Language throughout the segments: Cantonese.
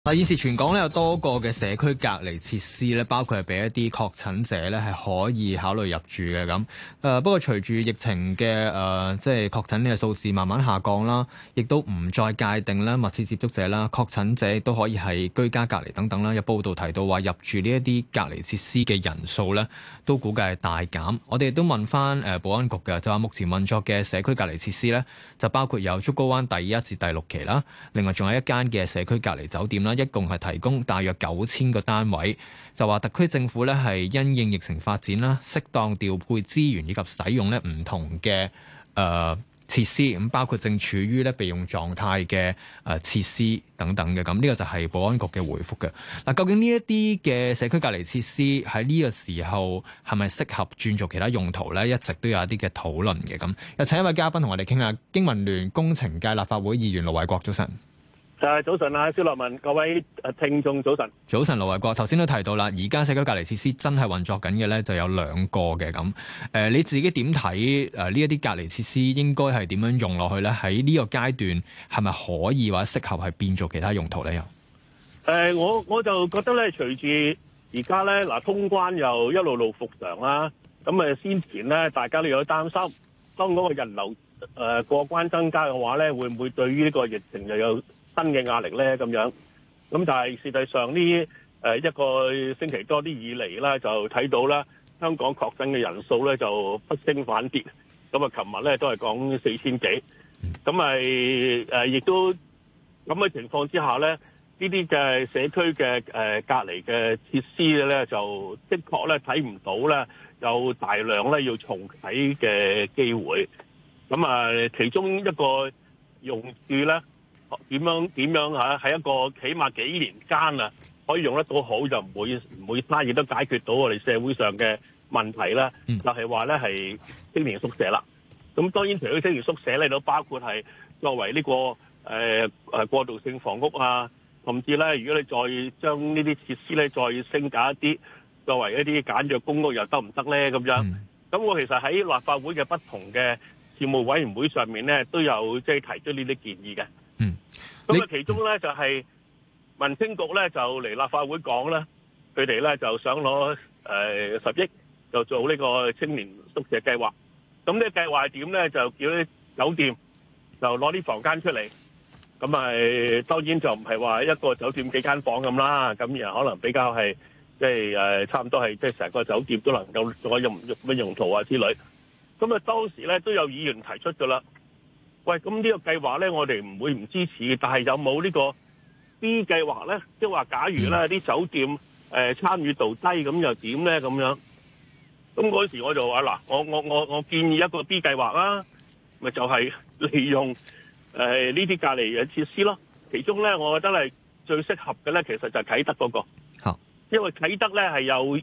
現時全港咧有多個嘅社區隔離設施咧，包括係俾一啲確診者咧係可以考慮入住嘅咁。不過隨住疫情嘅即係確診嘅數字慢慢下降啦，亦都唔再界定啦密切接觸者啦，確診者亦都可以係居家隔離等等啦。有報道提到話入住呢一啲隔離設施嘅人數咧，都估計係大減。我哋都問翻保安局嘅，就話目前運作嘅社區隔離設施咧，就包括有竹篙灣第1至第6期啦，另外仲有一間嘅社區隔離酒店啦。一共係提供大約9000個單位，就話特區政府咧係因應疫情發展啦，適當調配資源以及使用咧唔同嘅設施，咁包括正處於咧備用狀態嘅設施等等嘅，咁呢個就係保安局嘅回覆嘅。嗱，究竟呢一啲嘅社區隔離設施喺呢個時候係咪適合轉做其他用途咧？一直都有一啲嘅討論嘅。咁又請一位嘉賓同我哋傾下，經民聯工程界立法會議員盧偉國，早晨。 早晨啊，蕭樂文，各位聽眾早晨。 早晨，盧偉國，頭先都提到啦，而家社區隔離設施真係運作緊嘅咧，就有2個嘅咁。你自己點睇呢一啲隔離設施應該係點樣用落去咧？喺呢個階段係咪可以或者適合係變做其他用途咧？又我就覺得咧，隨住而家咧嗱通關又一路復常啦，咁先前咧大家都有擔心，當嗰個人流過關增加嘅話咧，會唔會對於呢個疫情又有新嘅壓力咧？咁樣，咁但係事實上呢一個星期多啲以嚟咧，就睇到啦，香港確診嘅人數咧就不升反跌，咁啊，琴日咧都係講4000幾，咁咪亦都咁嘅情況之下咧，呢啲嘅社區嘅隔離嘅設施咧，就的確咧睇唔到咧有大量咧要重啟嘅機會，咁啊，其中一個用處咧。點樣嚇？喺一個起碼幾年間啊，可以用得到好，就唔會嘥，亦都解決到我哋社會上嘅問題啦。就係話咧係青年宿舍啦。咁當然除咗青年宿舍咧，都包括係作為呢個過渡性房屋啊，甚至咧如果你再將呢啲設施咧再升格一啲，作為一啲簡約公屋又得唔得咧？咁樣咁我其實喺立法會嘅不同嘅事務委員會上面咧，都有即係提出呢啲建議嘅。咁其中咧就係民青局咧就嚟立法會講啦，佢哋咧就想攞10億就做呢個青年宿舍計劃。咁呢個計劃係點咧？就叫啲酒店就攞啲房間出嚟。咁當然就唔係話一個酒店幾間房咁啦。咁然後可能比較係即係差唔多係即係成個酒店都能夠做乜用途啊之類。咁當時咧都有議員提出㗎啦。喂，咁呢個計劃咧，我哋唔會唔支持，但係有冇呢個 B 計劃咧？即係話，假如咧啲酒店參與度低，咁又點咧？咁樣，咁嗰時我就話嗱，我建議一個 B 計劃啦，咪就係利用呢啲隔離嘅設施咯。其中咧，我覺得係最適合嘅咧，其實就係啟德嗰個。 好， 因為啟德咧係有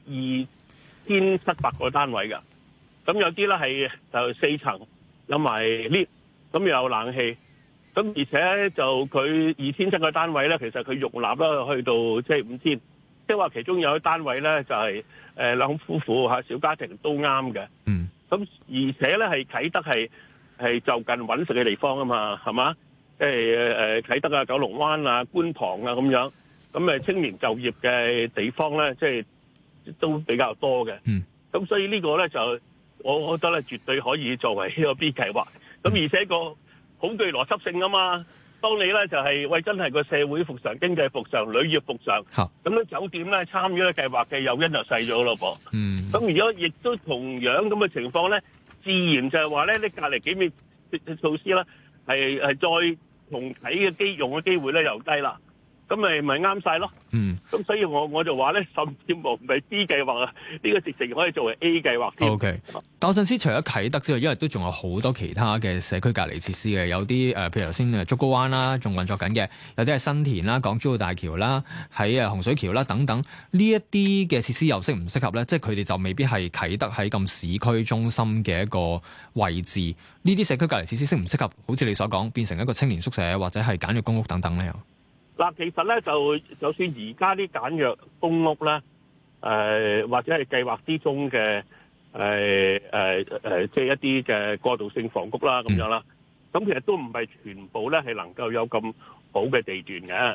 2700個單位㗎，咁有啲咧係就4層，有埋 lift。咁又有冷氣，咁而且就佢2700個單位咧，其實佢容納啦去到即係5000，即係話其中有啲單位咧就係兩夫婦嚇小家庭都啱嘅。咁而且咧係啟德係就近揾食嘅地方啊嘛，係嘛？即係啟德啊、九龍灣啊、觀塘啊咁樣，咁青年就業嘅地方咧，即係都比較多嘅。咁所以呢個咧就我覺得咧絕對可以作為呢個 B 計劃。咁而且個好具邏輯性啊嘛，當你咧就係喂真係個社會復常、經濟復常、旅業復常，咁咧酒店咧參與咧計劃嘅誘因就細咗咯噃。咁如果亦都同樣咁嘅情況咧，自然就係話咧，你隔離幾面措施啦，係再重啟嘅用嘅機會咧又低啦。咁咪啱晒咯。咁所以我就話咧，甚至乎唔係 B 計劃啊，呢個直情可以作為 A 計劃添。 OK， 但我想知除咗啟德之外，因為都仲有好多其他嘅社區隔離設施嘅，有啲譬如頭先竹篙灣啦，仲運作緊嘅，有啲係新田啦、港珠澳大橋啦、喺洪水橋啦等等，呢一啲嘅設施又適唔適合咧？即係佢哋就未必係啟德喺咁市區中心嘅一個位置。呢啲社區隔離設施適唔適合？好似你所講，變成一個青年宿舍或者係簡約公屋等等咧？ 嗱，其實咧就算而家啲簡約公屋咧，或者係計劃之中嘅即係一啲嘅過渡性房屋啦咁樣啦，咁其實都唔係全部咧係能夠有咁好嘅地段嘅。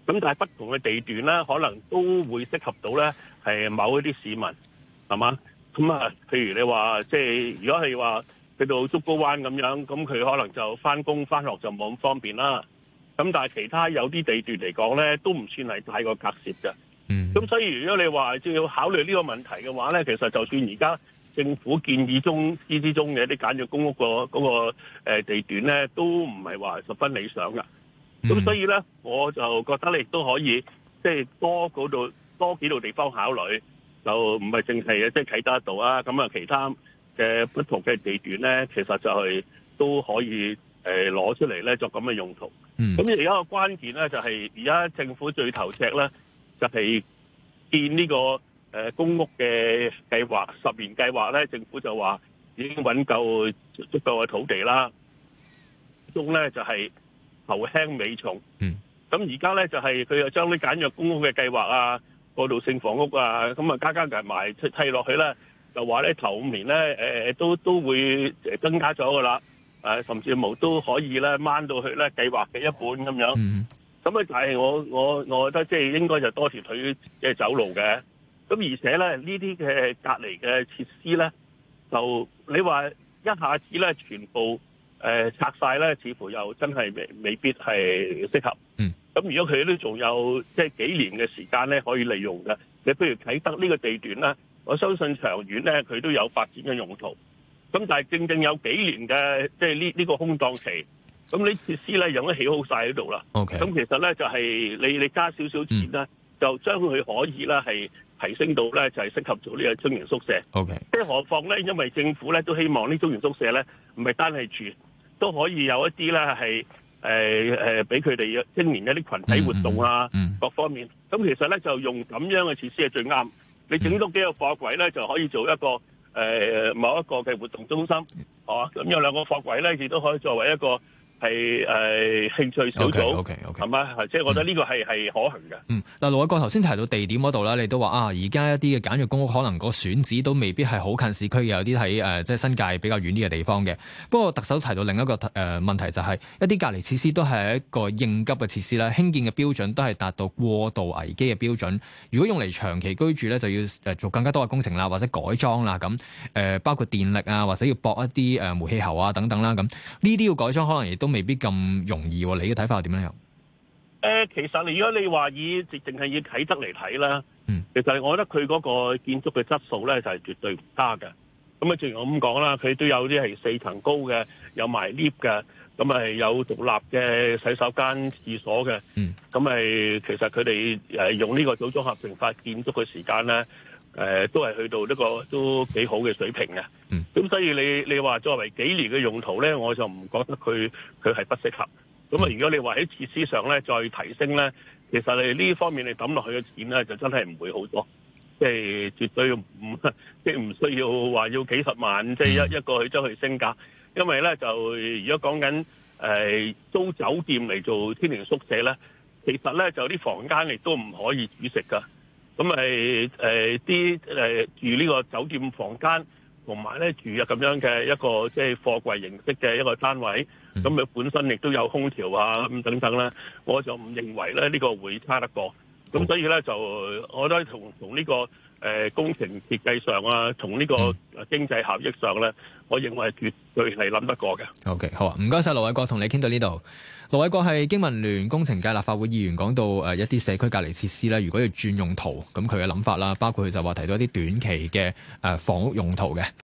咁但係不同嘅地段咧，可能都會適合到咧係某一啲市民，係嘛？咁啊，譬如你話即係如果係話去到竹篙灣咁樣，咁佢可能就返工返學就冇咁方便啦。咁但係其他有啲地段嚟講咧，都唔算係太過隔涉嘅。咁所以如果你話即係要考慮呢個問題嘅話咧，其實就算而家政府建議之中嘅一啲簡約公屋嗰個地段咧，都唔係話十分理想㗎。咁所以咧，我就覺得你亦都可以即係多幾度地方考慮，就唔係淨係即係啟德一度啊。咁啊，其他嘅不同嘅地段咧，其實就係都可以攞出嚟咧作咁嘅用途。咁而家個關鍵咧就係而家政府最頭赤咧，就係建呢個公屋嘅計劃，10年計劃咧，政府就話已經揾夠足夠嘅土地啦。中咧就係頭輕尾重。咁而家咧就係佢又將啲簡約公屋嘅計劃啊、過渡性房屋啊，咁啊加埋砌落去咧，就話咧頭5年咧都會增加咗噶啦。甚至乎都可以咧掹到去咧計劃嘅一半咁樣。咁就係我覺得即係應該就多條腿嘅走路嘅。咁而且咧呢啲嘅隔離嘅設施咧，就你話一下子咧全部拆晒咧，似乎又真係未必係適合。咁如果佢都仲有即係幾年嘅時間咧可以利用嘅，你譬如啟德呢個地段咧，我相信長遠咧佢都有發展嘅用途。咁但係正有幾年嘅即係呢個空檔期，咁你設施咧又起好晒喺度啦。咁其實咧就係你加少少錢咧，就將佢可以咧係提升到咧就係適合做呢個青年宿舍。即係何況咧，因為政府咧都希望呢中年宿舍咧唔係單係住，都可以有一啲咧係俾佢哋青年一啲群體活動啊，各方面。咁其實咧就用咁樣嘅設施係最啱。你整多幾個貨櫃咧就可以做一個某一個嘅活動中心，咁有2個貨櫃咧，亦都可以作為一個係興趣小組，係嘛？即係我覺得呢個係可行嘅。 嗱，盧偉國頭先提到地點嗰度啦，你都話而家一啲嘅簡約公屋可能個選址都未必係好近市區嘅，有啲喺即係新界比較遠啲嘅地方嘅。不過特首提到另一個問題就係一啲隔離設施都係一個應急嘅設施啦，興建嘅標準都係達到過渡危機嘅標準。如果用嚟長期居住咧，就要做更加多嘅工程啦，或者改裝啦，咁包括電力啊，或者要駁一啲煤氣喉啊等等啦，咁呢啲要改裝可能亦都未必咁容易。你嘅睇法係點樣樣？ 其實如果你話淨係以啟德嚟睇啦，其實我覺得佢嗰個建築嘅質素咧就係絕對唔差嘅。咁正如我咁講啦，佢都有啲係4層高嘅，有埋 lift 嘅，咁係有獨立嘅洗手間、廁所嘅。咁其實佢哋用呢個組裝合成法建築嘅時間咧，都係去到呢個都幾好嘅水平嘅。咁所以你話作為幾年嘅用途咧，我就唔覺得佢係不適合。咁如果你話喺設施上咧再提升咧，其實你呢方面你抌落去嘅錢咧就真係唔會好多，即係絕對唔需要話要幾十萬，即係一個去將佢升價。因為咧就如果講緊租酒店嚟做青年宿舍咧，其實咧就啲房間亦都唔可以煮食㗎。咁住呢個酒店房間，同埋咧住咁樣嘅一個即係貨櫃形式嘅一個單位，咁佢本身亦都有空調啊咁等等啦，我就唔認為咧呢個會差得過。咁所以咧就我覺得同呢個工程設計上啊，同呢個經濟效益上咧，我認為絕對係諗得過嘅。 OK， 好啊，唔該晒盧偉國，同你傾到呢度。盧偉國係經民聯工程界立法會議員，講到一啲社區隔離設施咧，如果要轉用途，咁佢嘅諗法啦，包括佢就話提到一啲短期嘅房屋用途嘅。